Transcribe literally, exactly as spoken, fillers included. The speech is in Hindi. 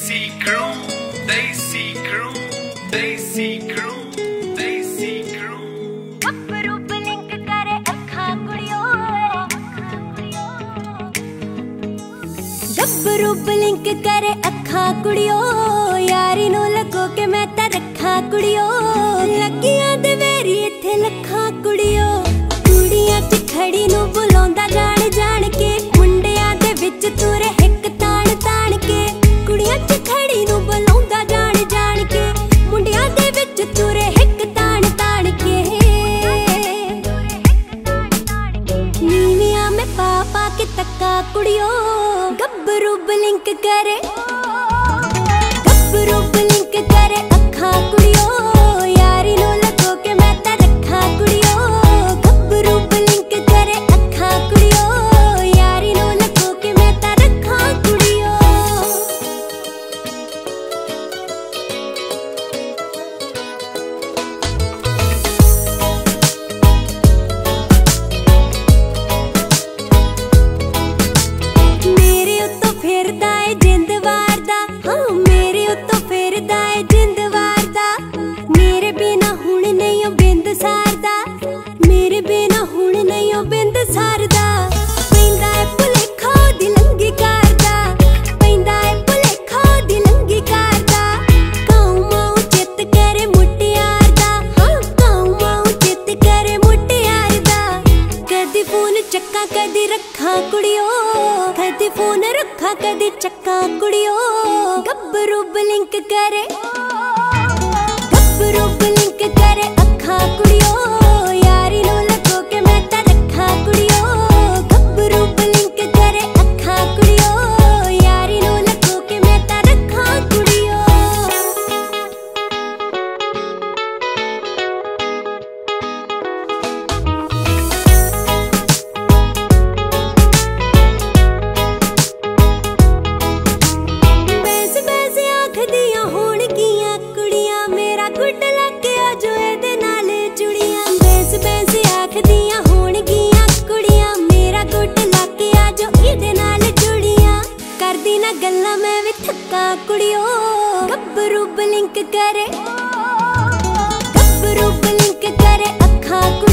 Desi crew, desi crew, desi crew, desi crew. गब्बरू ब्लिंक करे अखा कुड़ियो, गब्बरू ब्लिंक करे अखा कुड़ियो, यारी नू लगो के मैं ता रखा कुड़ियो, लगियां दे मेरी इत्थे लखा कुड़ियो, कुड़ियां च खड़ी नू बुलांदा जान जान के, मुंडियां दे विच तुरे हिक तान तान के, कुड़ियां च खड़ी नू बुलांदा जान जान के, मुंडियां दे विच तुरे हिक तान तान के, नीवियां में पा पा के तक्का कुड़ियो, गब्बरू ब्लिंक करे, गब्बरू ब्लिंक करे अखा कुड़ियो, यारी नू लगो के मैं ता रखा कुड़ियो, गब्बरू ब्लिंक करे अखा कुड़ियो, यारी नू लगो के मैं ता रखा कुड़ियो। मेरे उत्तों फिरदा है जिंद वारदा, हाँ मेरे उत्तों फिरदा है जिंद वारदा, मेरे बिना हुण नहीं ओ बिंद सारदा, मेरे बिना हुण नहीं ओ बिंद सारदा, पैंदा है भुलेखा दी लंगी करदा, पैंदा है भुलेखा दी लंगी करदा, काऊ माऊ चित करे मुटियार दा, हाँ काऊ माऊ चित करे मुटियार दा, कदी फोन चक्का कदी रखा कुड़ियो, कदी फोन रखा कदी चक्का कुड़ियो, गब्बरू ब्लिंक करे, गब्बरू ब्लिंक करे अखा कुड़ियो, यारी नू लगो के मैं ता रखा कुड़ियो, गब्बरू ब्लिंक करे अखा कुड़ियो, यारी नू लगो के मैं ता रखा कुड़ियो। बैस बैस आखदियां होणगियां कुड़ियां, मेरा गुड लग गया जो एदे नाल जुड़ियां, बैस बैस आखदियां होणगियां कुड़ियां, मेरा गुड लग गया जो एदे नाल जुड़ियां, करदी ना गल्लां मैं भी थक्का कुड़ियो, गब्बरू ब्लिंक करे, गब्बरू ब्लिंक करे अखा कुड़ियो।